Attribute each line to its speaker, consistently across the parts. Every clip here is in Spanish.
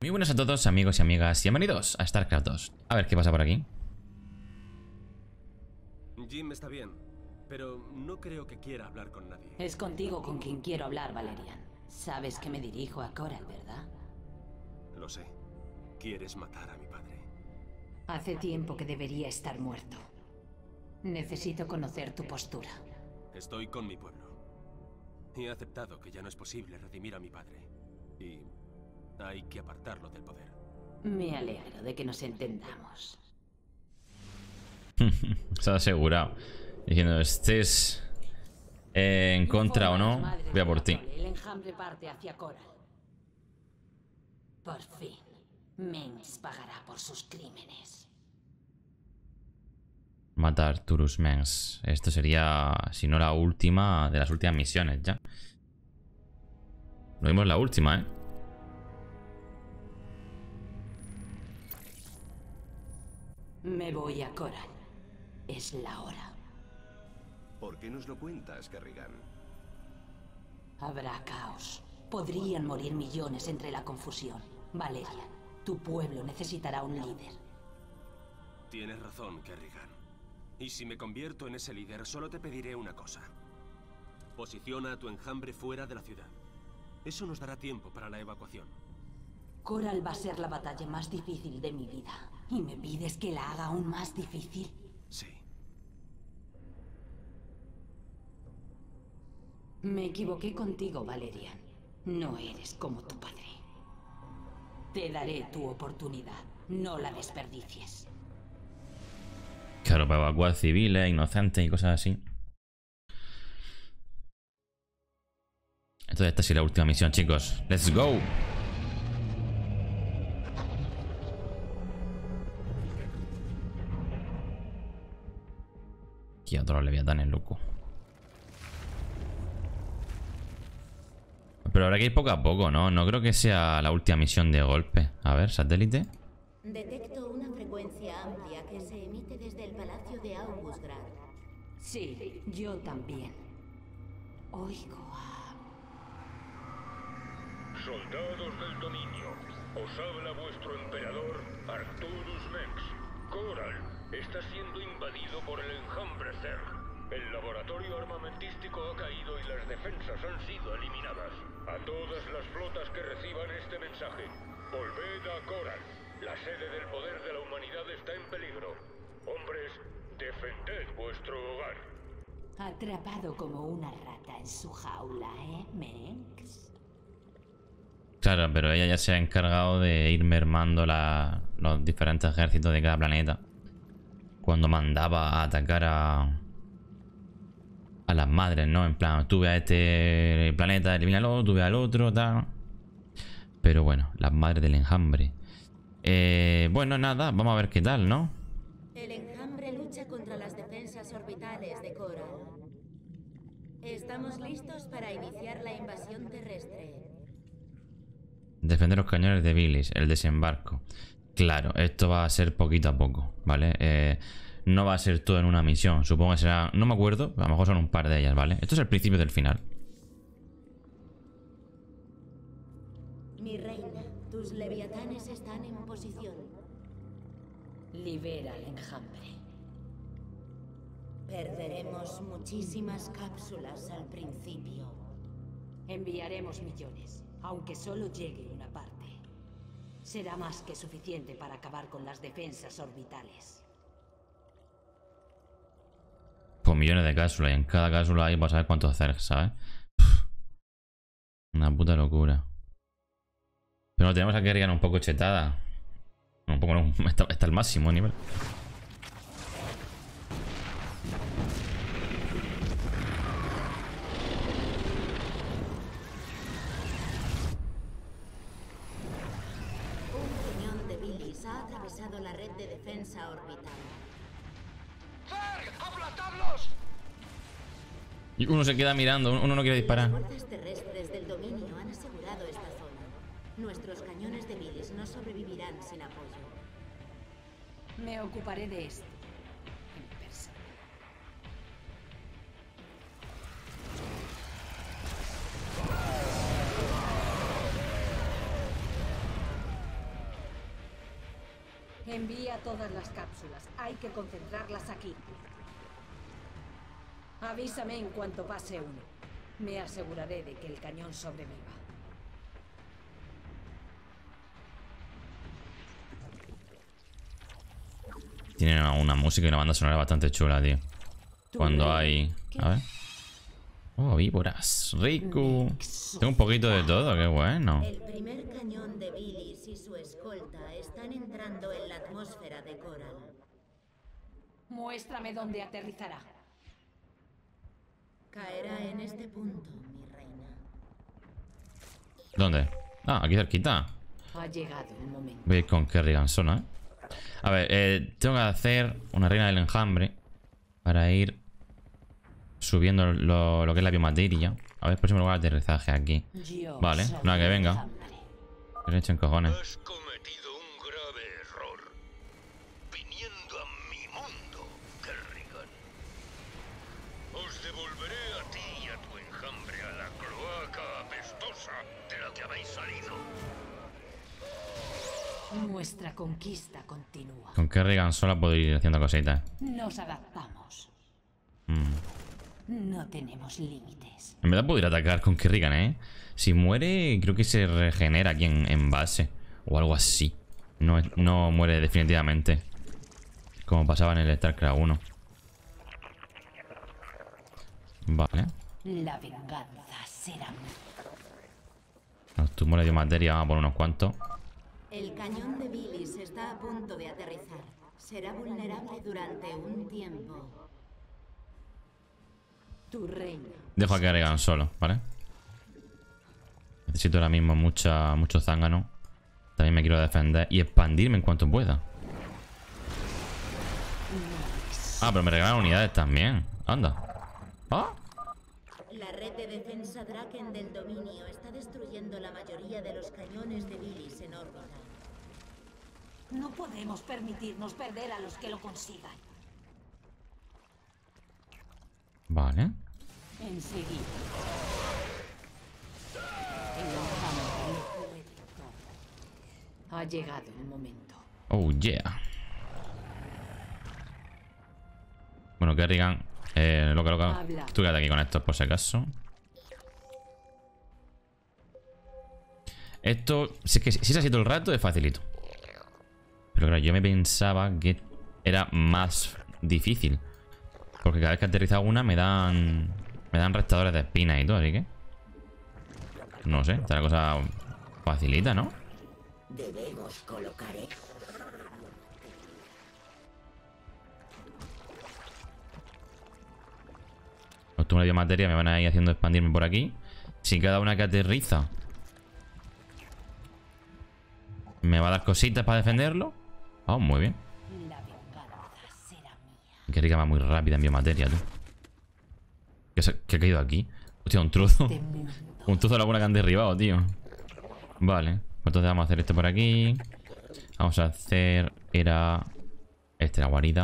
Speaker 1: Muy buenas a todos, amigos y amigas, y bienvenidos a StarCraft 2. A ver qué pasa por aquí.
Speaker 2: Jim está bien, pero no creo que quiera hablar con nadie.
Speaker 3: Es contigo con quien quiero hablar, Valerian. Sabes que me dirijo a Coral, ¿verdad?
Speaker 2: Lo sé. Quieres matar a mi padre.
Speaker 3: Hace tiempo que debería estar muerto. Necesito conocer tu postura.
Speaker 2: Estoy con mi pueblo. He aceptado que ya no es posible redimir a mi padre. Y hay que apartarlo del poder.
Speaker 3: Me alegro de que nos entendamos.
Speaker 1: Se ha asegurado. Diciendo, estés en contra o no, voy a por ti.
Speaker 3: El enjambre parte hacia Coral. Por fin, Mengsk pagará por sus crímenes.
Speaker 1: Matar Turus Mengsk. Esto sería, si no la última, de las últimas misiones ya. Lo vimos la última, ¿eh?
Speaker 3: Me voy a Coral. Es la hora.
Speaker 4: ¿Por qué nos lo cuentas, Kerrigan?
Speaker 3: Habrá caos. Podrían morir millones entre la confusión. Valerian, tu pueblo necesitará un líder.
Speaker 2: Tienes razón, Kerrigan. Y si me convierto en ese líder, solo te pediré una cosa. Posiciona a tu enjambre fuera de la ciudad. Eso nos dará tiempo para la evacuación.
Speaker 3: Coral va a ser la batalla más difícil de mi vida. ¿Y me pides que la haga aún más difícil?
Speaker 2: Sí.
Speaker 3: Me equivoqué contigo, Valerian. No eres como tu padre. Te daré tu oportunidad. No la desperdicies.
Speaker 1: Claro, para evacuar civiles, inocentes y cosas así. Entonces esta sí es la última misión, chicos. ¡Let's go! Aquí otro leviatanes, loco. Pero ahora que ir poco a poco, ¿no? No creo que sea la última misión de golpe. A ver, satélite.
Speaker 5: Detecto una frecuencia amplia que se emite desde el palacio de Augustgrad.
Speaker 3: Sí, yo también. Oigo a...
Speaker 6: Soldados del dominio, os habla vuestro emperador Arcturus Mengsk. Coral está siendo invadido por el enjambre Zerg. El laboratorio armamentístico ha caído y las defensas han sido eliminadas. A todas las flotas que reciban este mensaje, volved a Coral. La sede del poder de la humanidad está en peligro. Hombres, defended vuestro hogar.
Speaker 3: Atrapado como una rata en su jaula, ¿eh, Mengsk?
Speaker 1: Claro, pero ella ya se ha encargado de ir mermando los diferentes ejércitos de cada planeta. Cuando mandaba a atacar a las madres, ¿no? En plan, tú ve a este planeta, elimínalo, tú ve al otro, tal. Pero bueno, las madres del enjambre. Bueno, nada, vamos a ver qué tal, ¿no?
Speaker 5: El enjambre lucha contra las defensas orbitales de Coral. Estamos listos para iniciar la invasión terrestre.
Speaker 1: Defender los cañones de Bilis, el desembarco. Claro, esto va a ser poquito a poco, ¿vale? No va a ser todo en una misión. Supongo que será... No me acuerdo, a lo mejor son un par de ellas, ¿vale? Esto es el principio del final.
Speaker 5: Mi reina, tus leviatanes están en posición.
Speaker 3: Libera al enjambre.
Speaker 5: Perderemos muchísimas cápsulas al principio.
Speaker 3: Enviaremos millones, aunque solo llegue una parte. Será más que suficiente para acabar con las defensas orbitales.
Speaker 1: Pues millones de cápsulas y en cada cápsula hay para saber cuántos hacer, ¿sabes? Una puta locura. Pero no tenemos a Kerrigan un poco chetada. Un poco no, está al máximo nivel.
Speaker 5: Un cañón de Bilis ha atravesado la red de defensa orbital.
Speaker 1: Y uno se queda mirando, uno no quiere disparar.
Speaker 5: Las fuerzas terrestres del dominio han asegurado esta zona. Nuestros cañones de Bilis no sobrevivirán sin apoyo.
Speaker 3: Me ocuparé de esto en persona.
Speaker 7: Envía todas las cápsulas. Hay que concentrarlas aquí. Avísame en cuanto pase uno. Me aseguraré de que el cañón sobreviva.
Speaker 1: Tienen una música y una banda sonora bastante chula, tío. Cuando hay... A ver. Oh, víboras. Rico. Tengo un poquito de todo, qué bueno.
Speaker 5: El primer cañón de Billys y su escolta están entrando en la atmósfera de Coral.
Speaker 7: Muéstrame dónde aterrizará.
Speaker 5: Caerá en este punto, mi reina.
Speaker 1: ¿Dónde? Ah, aquí cerquita.
Speaker 3: Ha llegado el momento.
Speaker 1: Voy a ir con Kerrigan sola, ¿eh? A ver, tengo que hacer una reina del enjambre para ir subiendo lo que es la biomateria. A ver, próximo lugar de aterrizaje aquí. Vale, nada que venga. ¿Qué he hecho en cojones?
Speaker 6: Has cometido un grave error. Viniendo a mi mundo, Kerrigan. Os devolveré a ti y a tu enjambre a la cloaca apestosa de la que habéis salido.
Speaker 3: Nuestra conquista continúa.
Speaker 1: Con Kerrigan sola puedo ir haciendo cositas.
Speaker 3: Nos adaptamos. No tenemos límites.
Speaker 1: En verdad puedo ir a atacar con Kerrigan, ¿eh? Si muere, creo que se regenera aquí en base. O algo así. No muere definitivamente. Como pasaba en el StarCraft 1. Vale.
Speaker 3: La venganza será mía.
Speaker 1: Los tumores de materia, vamos a poner unos cuantos.
Speaker 5: El cañón de Billys está a punto de aterrizar. Será vulnerable durante un tiempo.
Speaker 3: Tu reina.
Speaker 1: Dejo a Kerrigan solo, ¿vale? Necesito ahora mismo mucho zángano. También me quiero defender y expandirme en cuanto pueda. Ah, pero me regalan unidades también. Anda. Ah.
Speaker 5: La red de defensa Draken del dominio está destruyendo la mayoría de los cañones de Billys en órbita.
Speaker 7: No podemos permitirnos perder a los que lo consigan.
Speaker 1: Vale.
Speaker 3: Enseguida. El enjambre no puede todo. Ha llegado el momento.
Speaker 1: Oh, yeah. Bueno, Kerrigan. Loca.
Speaker 3: Habla.
Speaker 1: Tú quédate aquí con esto por si acaso. Esto, si es que si es así todo el rato, es facilito. Pero claro, yo me pensaba que era más difícil. Porque cada vez que aterriza una me dan restadores de espinas y todo, así que... No sé, esta es la cosa facilita, ¿no?
Speaker 5: Debemos colocar...
Speaker 1: Los tumores de biomateria me van a ir haciendo expandirme por aquí. Si cada una que aterriza me va a dar cositas para defenderlo. Ah, muy bien.
Speaker 3: La venganza será mía.
Speaker 1: Que rica va muy rápida en biomateria, tú. ¿Qué ha caído aquí? Hostia, un trozo. Un trozo de la buena que han derribado, tío. Vale. Pues entonces vamos a hacer esto por aquí. Vamos a hacer... Era... la guarida.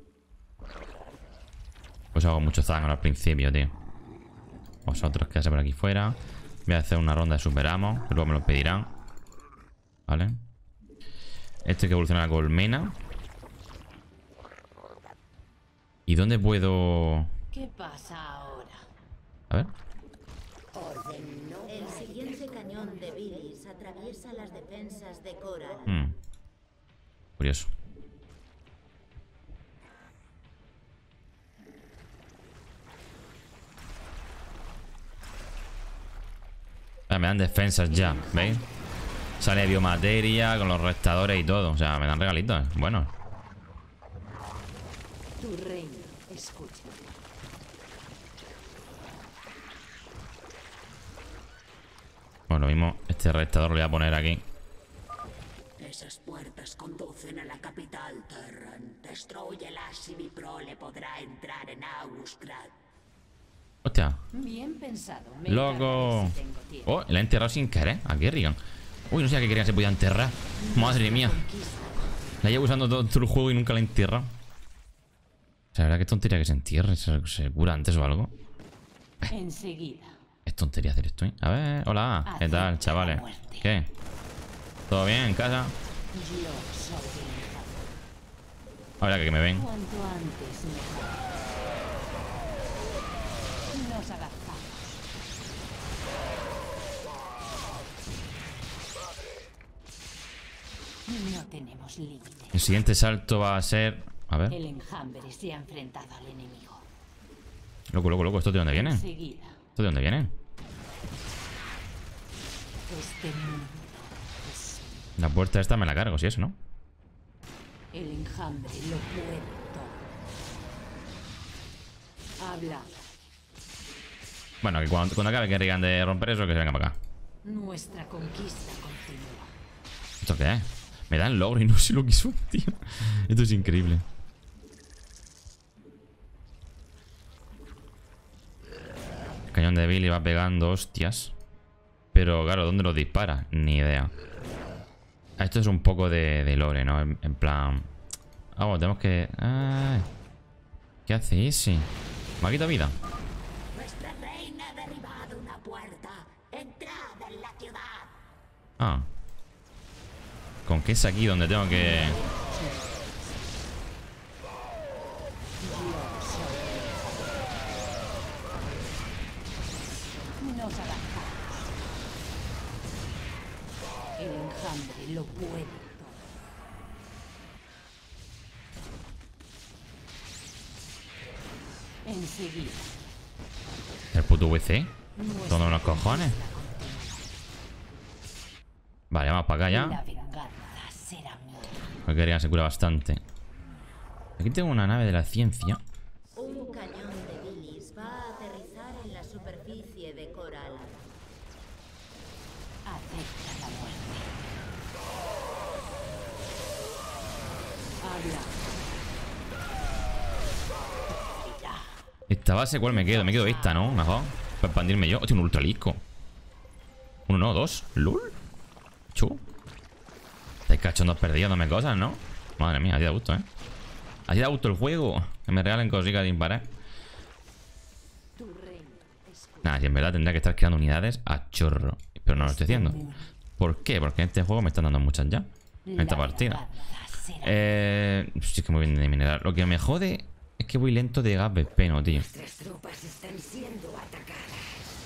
Speaker 1: Pues hago mucho zángano al principio, tío. Vosotros quedarse por aquí fuera. Voy a hacer una ronda de superamos, que luego me lo pedirán. Vale. Este que evoluciona la colmena. ¿Y dónde puedo...?
Speaker 3: ¿Qué pasa ahora?
Speaker 1: A ver.
Speaker 5: El siguiente cañón de Billys atraviesa las defensas de Coral.
Speaker 1: Curioso. Ah, me dan defensas ya, ¿veis? Sale biomateria con los restadores y todo. O sea, me dan regalitos. Bueno.
Speaker 3: Tu reina, escucha.
Speaker 1: Bueno, lo mismo, este restador lo voy a poner aquí.
Speaker 8: Esas puertas conducen a la capital, Terran. Destrúyelas y mi prole podrá entrar en Augustgrad.
Speaker 1: Hostia.
Speaker 3: Bien pensado. Me
Speaker 1: Loco.
Speaker 3: encargaré si tengo tiempo.
Speaker 1: Oh, la he enterrado sin querer. ¿A Kerrigan? Uy, no sé a qué Kerrigan se podía enterrar. Madre mía. La llevo usando todo el juego y nunca la he enterrado. O sea, ¿verdad qué tontería que se entierre? ¿Se cura antes o algo?
Speaker 3: Enseguida.
Speaker 1: Es tontería hacer esto, ¿eh? A ver, hola. ¿Qué tal, chavales? ¿Qué? ¿Todo bien en casa?
Speaker 3: Yo soy el enjambre.
Speaker 1: Ahora que me ven.
Speaker 3: Cuanto antes mejor. Nos adaptamos. No tenemos límite.
Speaker 1: El siguiente salto va a ser... A ver.
Speaker 3: El enjambre se ha enfrentado al enemigo.
Speaker 1: Loco, loco, loco. ¿Esto de dónde viene? ¿Esto
Speaker 3: Enseguida,
Speaker 1: de dónde viene?
Speaker 3: este mundo es...
Speaker 1: La puerta esta me la cargo, si eso, ¿no?
Speaker 3: El enjambre lo puede todo. Habla.
Speaker 1: Bueno, que cuando acabe Kerrigan de romper eso, que se venga para acá.
Speaker 3: Nuestra conquista continúa.
Speaker 1: ¿Esto qué es? Me dan logro y no sé lo que son, tío. Esto es increíble. El cañón de Billy va pegando hostias. Pero claro, ¿dónde lo dispara? Ni idea. Esto es un poco de lore, ¿no? En plan... Ah, bueno, tenemos que... Ah, ¿qué hace ese? Me ha quitado vida.
Speaker 8: Nuestra reina ha derribado una puerta. Entrad en la ciudad.
Speaker 1: Ah. ¿Con qué es aquí donde tengo que...?
Speaker 3: Nos adaptamos. El enjambre lo puede todo. Enseguida.
Speaker 1: El puto VC. Toma unos cojones. Vale, vamos para acá
Speaker 3: La
Speaker 1: ya.
Speaker 3: venganza será mía.
Speaker 1: Porque Kerrigan se cura bastante. Aquí tengo una nave de la ciencia.
Speaker 5: Un cañón de bilis va a aterrizar en la superficie de Coral.
Speaker 3: Acepta la muerte. Habla.
Speaker 1: Esta base, ¿cuál me quedo? Me quedo esta, ¿no? Mejor. Para expandirme yo. Hostia, un ultralisco. Uno, no, dos. ¿Lul? Chu. Estáis cachondos perdiéndome cosas, ¿no? Madre mía, así da gusto, ¿eh? Así da gusto el juego. Que me regalen cositas de disparar. Nada, si en verdad tendría que estar creando unidades a chorro. Pero no lo estoy haciendo. ¿Por qué? Porque en este juego me están dando muchas ya. En esta partida. Sí, es que muy bien de mineral. Lo que me jode es que voy lento de gas peno, tío.
Speaker 8: Nuestras tropas están siendo atacadas.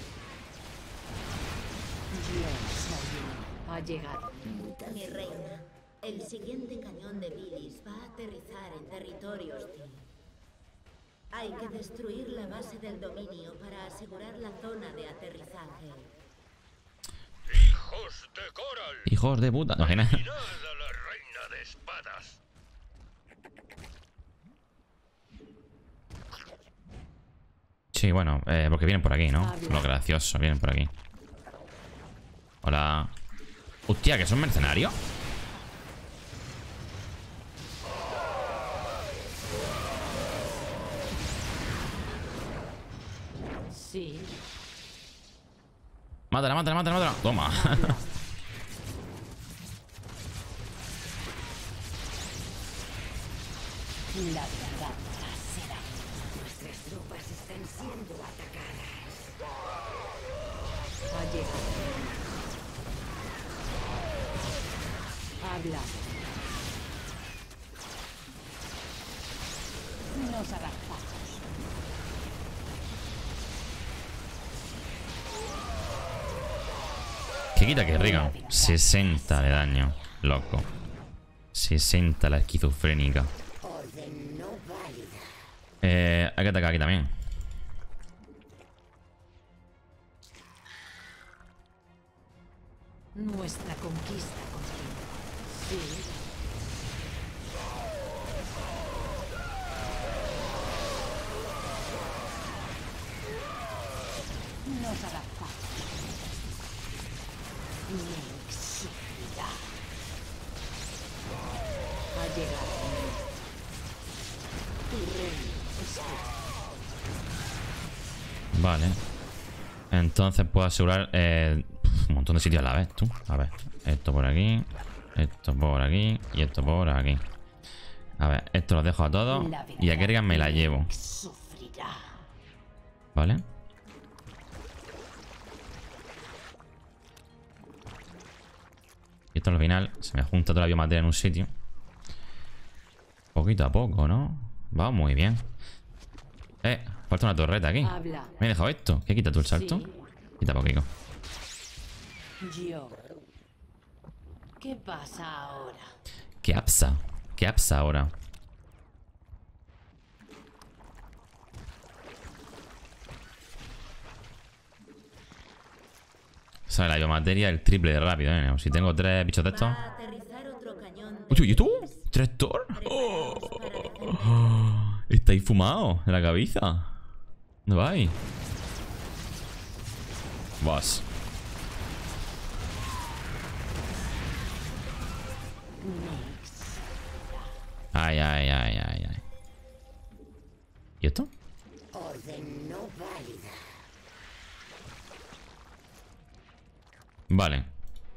Speaker 3: Ha llegado.
Speaker 5: Mi reina, el siguiente cañón de bilis va a aterrizar en territorio hostil. Hay que destruir la base del dominio para asegurar la zona de aterrizaje.
Speaker 6: ¡Hijos de Coral!
Speaker 1: Hijos de puta. ¿No imaginas?
Speaker 6: ¡Mirad a la reina de espadas!
Speaker 1: Sí, bueno, porque vienen por aquí, ¿no? Lo gracioso, vienen por aquí. Hola. Hostia, ¿que son mercenarios?
Speaker 3: Sí.
Speaker 1: Mátala, mátala, mátala, mátala. Toma.
Speaker 3: La venganza será.
Speaker 8: Nuestras tropas están siendo atacadas.
Speaker 3: Ha llegado. Habla. Nos adaptamos.
Speaker 1: ¿Qué quita que Kerrigan? 60 de daño. Loco. 60 la esquizofrénica.
Speaker 8: Orden no válida.
Speaker 1: Hay que atacar aquí también.
Speaker 3: Nuestra conquista continúa. Sí. Nos adaptamos. Me exigirá. Ha llegado. Tu reino escucha.
Speaker 1: Vale. Entonces puedo asegurar un montón de sitios a la vez, tú. A ver, esto por aquí, esto por aquí y esto por aquí. A ver, esto lo dejo a todos y a Kerrigan me la llevo.
Speaker 3: Sufrirá.
Speaker 1: Vale. Y esto al final se me junta toda la biomateria en un sitio. Poquito a poco, ¿no? Va muy bien. Falta una torreta aquí.
Speaker 3: Habla.
Speaker 1: Me he dejado esto. ¿Qué quita tú el salto?
Speaker 3: Sí.
Speaker 1: Quita poquito.
Speaker 3: Yo. ¿Qué pasa ahora?
Speaker 1: ¿Qué apsa? ¿Qué apsa ahora? Sale la biomateria el triple de rápido, ¿eh? Si tengo 3 bichos de estos.
Speaker 5: Va a aterrizar otro cañón de
Speaker 1: Uy, ¿y tú?
Speaker 5: bilis.
Speaker 1: ¿3 Thor?
Speaker 5: Preparaos para defenderlo.
Speaker 1: Estáis fumados de la cabeza. ¿Dónde vais? Vas. Ay, ay, ay, ay, ay. ¿Y esto?
Speaker 8: Orden no válida.
Speaker 1: Vale.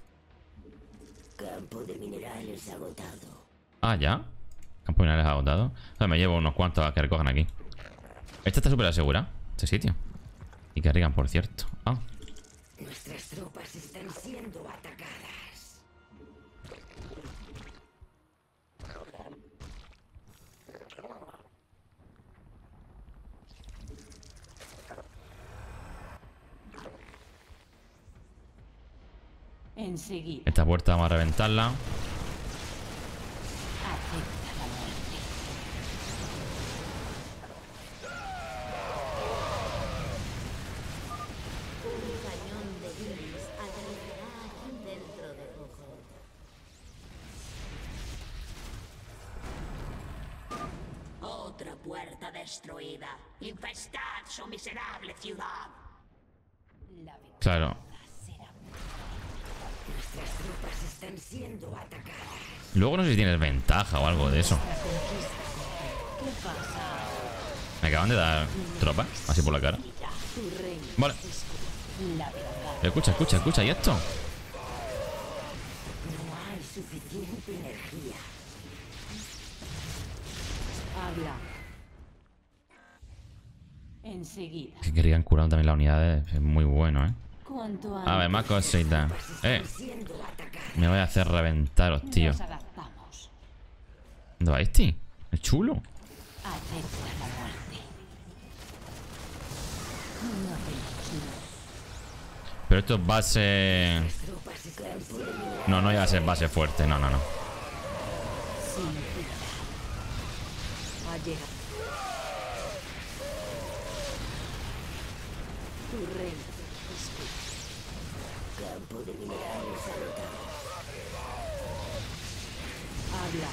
Speaker 8: Campo de minerales agotado.
Speaker 1: Ah, ¿ya? Campo de minerales agotado. O sea, me llevo unos cuantos a que recojan aquí. Esta está súper asegurada, este sitio. Y que Kerrigan, por cierto. Ah.
Speaker 8: Nuestras tropas están siendo atacadas.
Speaker 3: Enseguida.
Speaker 1: Esta puerta vamos a reventarla.
Speaker 3: Acepta la muerte.
Speaker 5: Un cañón de bilis aterrizará aquí dentro de poco.
Speaker 8: Otra puerta destruida. Infestad su miserable ciudad.
Speaker 3: La victoria
Speaker 1: Claro.
Speaker 3: será
Speaker 8: Nuestras tropas están siendo atacadas.
Speaker 1: Luego no sé si tienes ventaja o algo de eso.
Speaker 3: nuestra conquista. ¿Qué pasa ahora?
Speaker 1: Me acaban de dar tropa, así por la cara.
Speaker 3: Tu reino.
Speaker 1: Vale.
Speaker 3: La verdad.
Speaker 1: Escucha, escucha, escucha. ¿Y esto?
Speaker 8: No hay suficiente energía.
Speaker 3: Habla. Enseguida.
Speaker 1: Que querían curar también las unidades. Es muy bueno, ¿eh?
Speaker 3: Cuanto
Speaker 1: A ver, más cositas.
Speaker 8: Siendo atacadas.
Speaker 1: Me voy a hacer reventaros, tío.
Speaker 3: Nos adaptamos.
Speaker 1: ¿Dónde va este? Es chulo.
Speaker 3: Acepta la muerte. No tenemos nada.
Speaker 1: Pero esto es base...
Speaker 8: Tropas están siendo
Speaker 1: No, no iba a ser base fuerte. No, no, no.
Speaker 3: Sin piedad. Ha llegado. Tu reino. Escucha.
Speaker 8: campo de minerales agotado.
Speaker 3: Habla.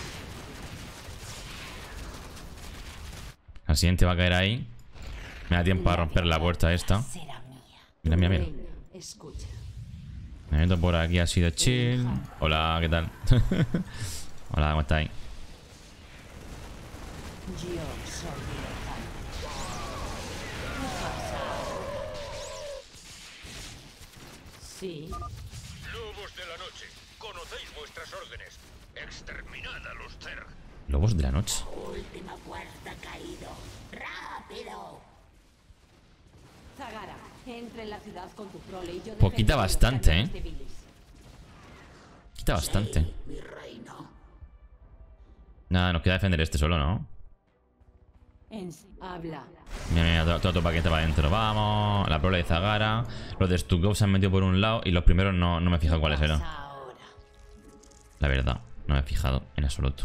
Speaker 1: La siguiente va a caer ahí. Me da tiempo a romper la puerta esta.
Speaker 3: Será mía.
Speaker 1: Mira, mira, mira.
Speaker 3: Reina, escucha.
Speaker 1: Me meto por aquí así de chill. Hola, ¿qué tal? Hola, ¿cómo estáis?
Speaker 3: Yo soy el elefante. ¿Qué pasa ahora? Sí.
Speaker 6: Lobos de la noche, conocéis vuestras órdenes. Exterminad a los Zerg.
Speaker 1: Lobos de la noche.
Speaker 8: Última puerta caído. ¡Rápido!
Speaker 3: Zagara, entra en la ciudad con tu prole y yo
Speaker 1: Pues quita
Speaker 3: defenderé los
Speaker 1: bastante,
Speaker 3: cañones de Bilis.
Speaker 1: Quita bastante.
Speaker 8: Mi reino.
Speaker 1: Nada, nos queda defender este solo, ¿no?
Speaker 3: Habla.
Speaker 1: Mira, mira, todo tu paquete para adentro. Vamos. La prole de Zagara. Los de Stukov se han metido por un lado y los primeros no me he fijado cuáles eran.
Speaker 3: Pasa ahora.
Speaker 1: La verdad, no me he fijado en absoluto.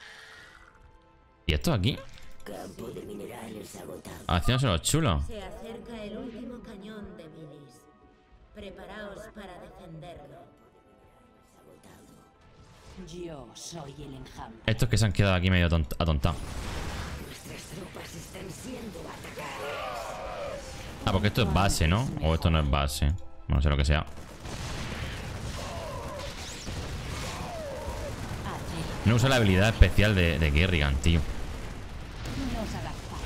Speaker 1: ¿Y esto aquí?
Speaker 8: Campo de minerales agotado.
Speaker 1: Haciéndose los chulos.
Speaker 5: Se acerca el último cañón de Bilis. Preparaos para defenderlo.
Speaker 3: Yo soy el enjambre.
Speaker 1: Estos que se han quedado aquí medio atontados.
Speaker 8: Nuestras tropas están siendo atacadas.
Speaker 1: Ah, porque esto es base, ¿no? O esto no es base. No sé lo que sea.
Speaker 3: Acepta.
Speaker 1: No usa la habilidad especial de Kerrigan, tío.
Speaker 3: Nos adaptamos.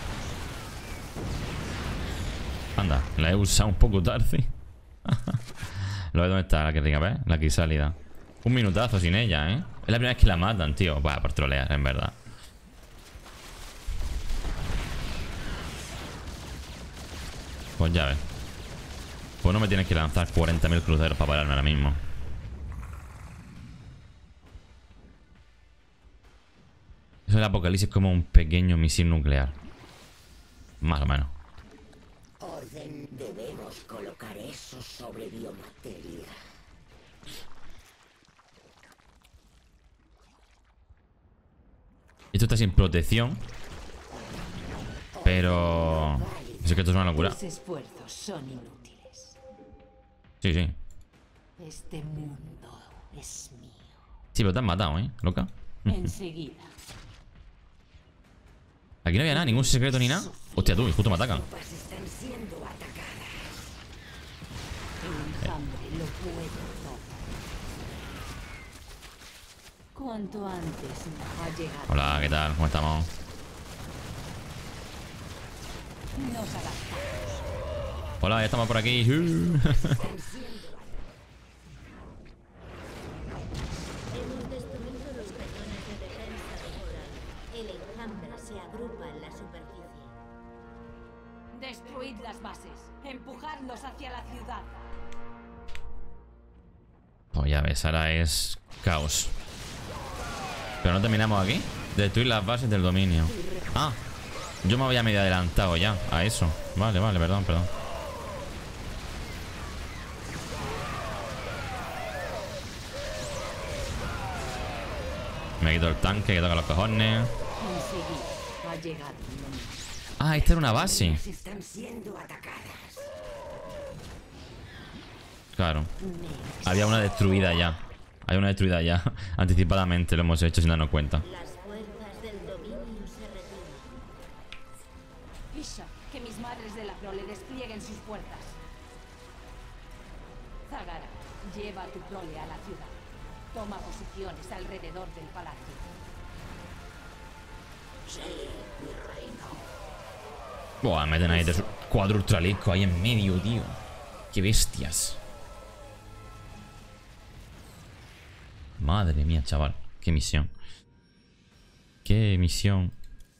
Speaker 1: Anda, la he usado un poco tarde. Lo ves dónde está la Kerrigan, ¿ves? La crisálida. Un minutazo sin ella, ¿eh? Es la primera vez que la matan, tío. Bah, por trolear, en verdad. Pues ya ves. Pues no me tienes que lanzar 40.000 cruceros para pararme ahora mismo. Eso del apocalipsis como un pequeño misil nuclear. Más o menos.
Speaker 8: Orden, debemos colocar eso sobre biomateria.
Speaker 1: Esto está sin protección. Pero... es que esto es una locura.
Speaker 3: Tus esfuerzos son inútiles.
Speaker 1: Sí, sí.
Speaker 3: Este mundo es mío.
Speaker 1: Sí, pero te han matado, ¿eh? Loca.
Speaker 3: Enseguida.
Speaker 1: Aquí no había nada, ningún secreto ni nada. Hostia, tú, y justo me atacan.
Speaker 8: Están siendo atacadas.
Speaker 3: El enjambre lo puede todo. Cuanto antes ha llegado.
Speaker 1: Hola, ¿qué tal? ¿Cómo estamos?
Speaker 3: Nos adaptamos.
Speaker 1: Hola, ya estamos por aquí.
Speaker 5: Hemos destruido los cañones de defensa de Coral. El enjambre se agrupa en la superficie.
Speaker 7: Destruid las bases. Empujadlos hacia la ciudad.
Speaker 1: Pues ya ves, ahora es caos. Pero no terminamos aquí. Destruir las bases del dominio. Ah, yo me había medio adelantado ya a eso. Vale, vale, perdón, perdón. Me quito el tanque que toca los cojones.
Speaker 3: Enseguida ha llegado el momento.
Speaker 1: Ah, esta era una base.
Speaker 8: Están siendo atacadas.
Speaker 1: Claro. Había una destruida ya. Hay una destruida ya. Anticipadamente lo hemos hecho sin darnos cuenta.
Speaker 5: Las fuerzas del dominio se retiran.
Speaker 7: Isha, que mis madres de la prole desplieguen sus fuerzas. Zagara, lleva a tu prole a la ciudad. Toma posiciones alrededor del palacio.
Speaker 8: Sí, mi reino.
Speaker 1: Buah, meten ahí de cuatro ultraliscos ahí en medio, tío. Qué bestias. Madre mía, chaval. Qué misión. Qué misión.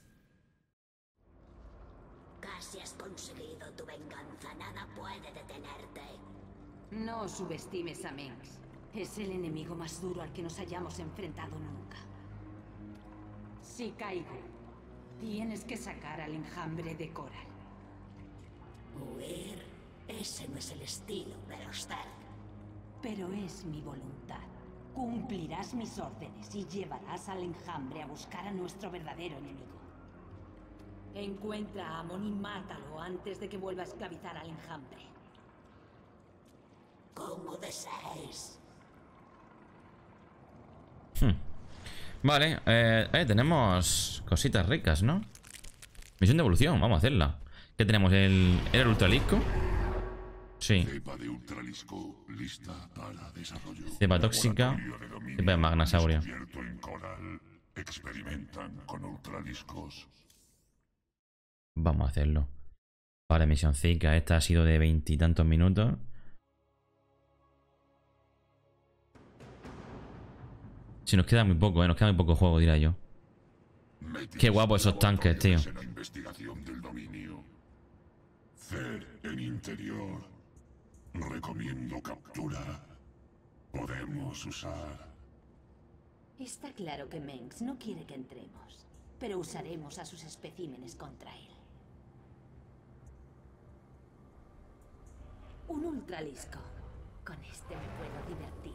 Speaker 8: Casi has conseguido tu venganza. Nada puede detenerte.
Speaker 3: No subestimes a Mengs. Es el enemigo más duro al que nos hayamos enfrentado nunca. Si caigo, tienes que sacar al enjambre de Coral.
Speaker 8: Huir. Ese no es el estilo de los Zerg.
Speaker 3: Pero es mi voluntad. Cumplirás mis órdenes y llevarás al enjambre a buscar a nuestro verdadero enemigo. Encuentra a Amon y mátalo antes de que vuelva a esclavizar al enjambre.
Speaker 8: Como desees.
Speaker 1: Vale, tenemos cositas ricas, ¿no? Misión de evolución, vamos a hacerla. ¿Qué tenemos? ¿Era el ultralisco? Sí.
Speaker 9: Cepa de ultralisco lista para desarrollo.
Speaker 1: Cepa tóxica. Cepa de magnasaurio.
Speaker 9: Descubierto en Coral. Experimentan con ultraliscos.
Speaker 1: Vamos a hacerlo. Vale, misión Zika. Esta ha sido de 20 y tantos minutos. Si nos queda muy poco, nos queda muy poco juego, diría yo. Qué guapo esos tanques, tío.
Speaker 9: En la investigación del dominio. Cer en interior. Recomiendo captura. Podemos usar.
Speaker 3: Está claro que Mengs no quiere que entremos, pero usaremos a sus especímenes contra él. Un ultralisco. Con este me puedo divertir.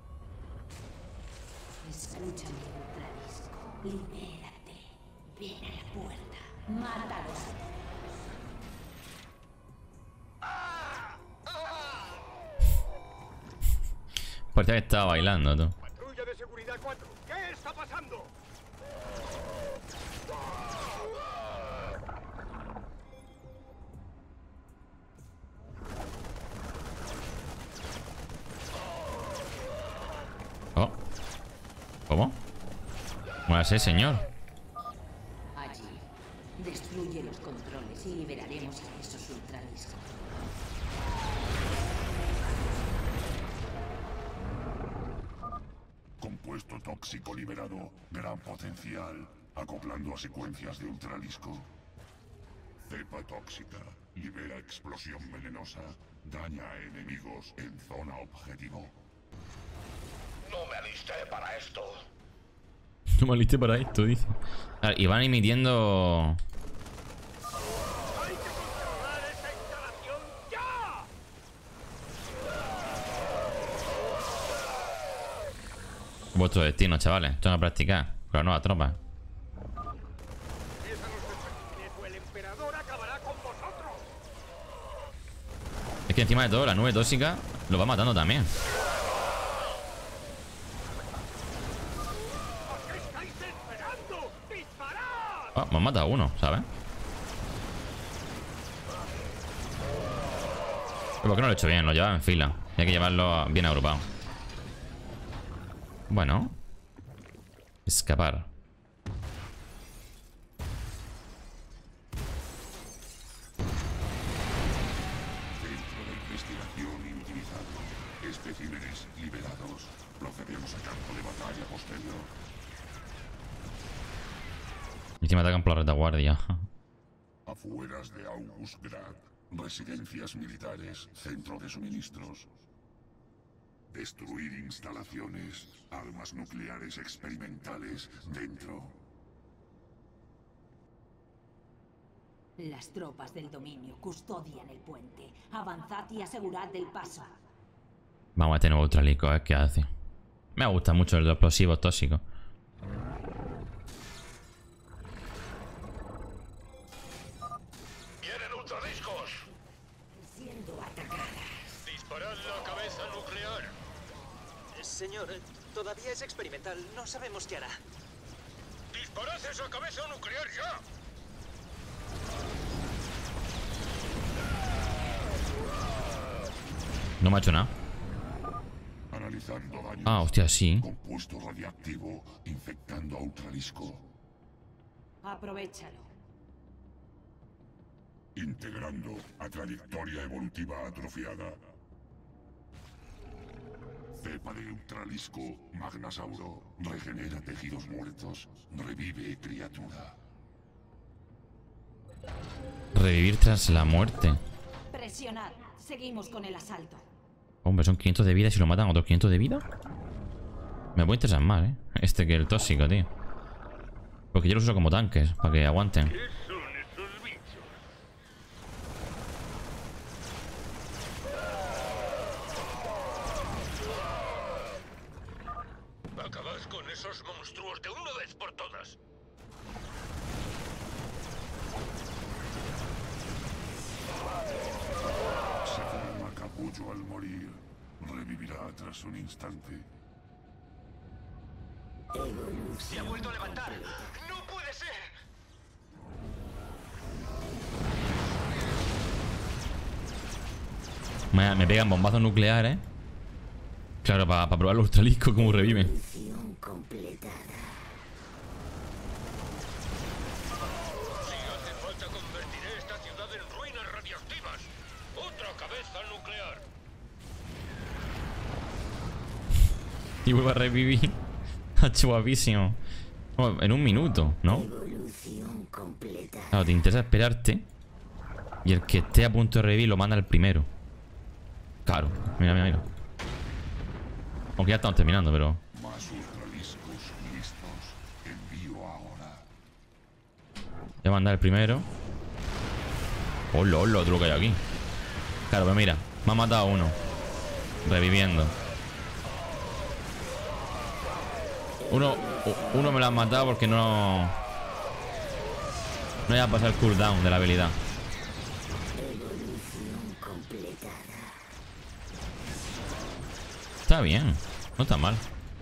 Speaker 3: Escúchame, ultralisco. Libérate. Ven a la puerta. Mátalos.
Speaker 1: Parecía que estaba bailando, tú.
Speaker 6: Patrulla de seguridad 4. ¿Qué está pasando?
Speaker 1: Oh. ¿Cómo? ¿Cómo así, señor?
Speaker 3: Allí. Destruye los controles y liberaremos a esos ultraliscos.
Speaker 9: Compuesto tóxico liberado. Gran potencial. Acoplando a secuencias de ultralisco. Cepa tóxica. Libera explosión venenosa. Daña a enemigos en zona objetivo.
Speaker 6: No me alisté para esto.
Speaker 1: No me alisté para esto, dice. A ver, y van emitiendo... Vuestro destino, chavales. Esto es a practicar con la nueva tropa. Es que encima de todo, la nube tóxica lo va matando también. Oh, me han matado uno, ¿sabes? ¿Por qué no lo he hecho bien? Lo llevaba en fila. Hay que llevarlo bien agrupado. Bueno. Escapar.
Speaker 9: Centro de investigación inutilizado. Especímenes liberados. Procedemos a campo de batalla posterior.
Speaker 1: Encima atacan por la retaguardia.
Speaker 9: Afueras de Augustgrad. Residencias militares. Centro de suministros. Destruir instalaciones. Armas nucleares experimentales dentro.
Speaker 3: Las tropas del dominio custodian el puente. Avanzad y asegurad el paso.
Speaker 1: Vamos a tener ultralico, a ver qué hace. Me gusta mucho el de explosivos tóxicos.
Speaker 6: ¡Vienen ultraliscos!
Speaker 3: Siendo atacadas.
Speaker 6: ¡Disparad la cabeza nuclear!
Speaker 10: Señor, todavía es experimental. No sabemos qué hará.
Speaker 6: ¡Disparad esa cabeza nuclear ya!
Speaker 1: No me ha hecho nada.
Speaker 9: Analizando daños.
Speaker 1: Ah, hostia, sí.
Speaker 9: Compuesto radiactivo infectando a ultralisco.
Speaker 3: Aprovechalo.
Speaker 9: Integrando a trayectoria evolutiva atrofiada. Cepa de ultralisco, magnasauro, regenera tejidos muertos, revive criatura.
Speaker 1: Revivir tras la muerte.
Speaker 3: Presionad. Seguimos con el asalto.
Speaker 1: Hombre, son 500 de vida y si lo matan otros 500 de vida. Me puede interesar más, este que el tóxico, tío. Porque yo los uso como tanques, para que aguanten.
Speaker 6: ¿Qué son esos bichos? Acabad con esos monstruos de una vez por todas.
Speaker 9: Se forma capullo al morir. Revivirá tras un instante.
Speaker 10: Se ha vuelto a levantar. ¡No puede ser!
Speaker 1: Me pegan bombazos nucleares. Claro, para probar los ultraliscos cómo reviven.
Speaker 6: Si hace falta, convertiré esta ciudad en ruinas radioactivas. ¡Otra cabeza nuclear!
Speaker 1: Y vuelvo a revivir. Guapísimo. Oh, en un minuto, ¿no? Claro, te interesa esperarte. Y el que esté a punto de revivir lo manda al primero. Claro, mira, mira, mira. Aunque ya estamos terminando, pero...
Speaker 9: Más ultraliscos listos. Envío ahora.
Speaker 1: Voy a mandar el primero. Hola, hola, otro que hay aquí. Claro, pues mira, me ha matado uno. Reviviendo. Uno me lo han matado porque no... No iba a pasar el cooldown de la habilidad. Está bien, no está mal.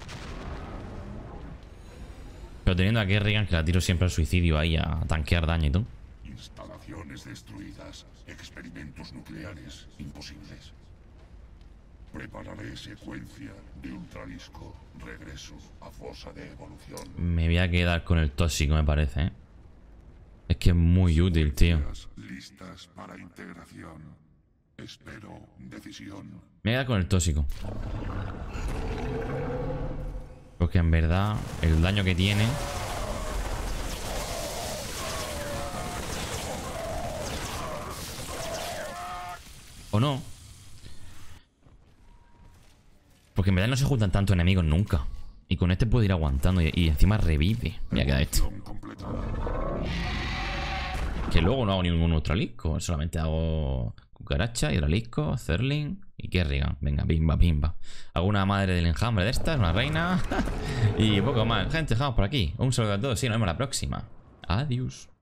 Speaker 1: Pero teniendo a Kerrigan, que la tiro siempre al suicidio ahí a tanquear daño y todo.
Speaker 9: Instalaciones destruidas. Experimentos nucleares imposibles. Prepararé secuencia de ultralisco. Regreso a fosa de evolución.
Speaker 1: Me voy a quedar con el tóxico, me parece, Es que es muy útil, tío.
Speaker 9: Listas para integración. Espero decisión.
Speaker 1: Me voy a quedar con el tóxico. Porque en verdad, el daño que tiene... ¿O no? Porque en verdad no se juntan tantos enemigos nunca. Y con este puedo ir aguantando y encima revive. Mira, queda esto. Que luego no hago ningún neutralisco. Solamente hago cucaracha, hidralisco, Zerling y Kerrigan. Venga, pimba, pimba. Hago una madre del enjambre de estas, una reina. Y poco más. Gente, dejamos por aquí. Un saludo a todos y nos vemos la próxima. Adiós.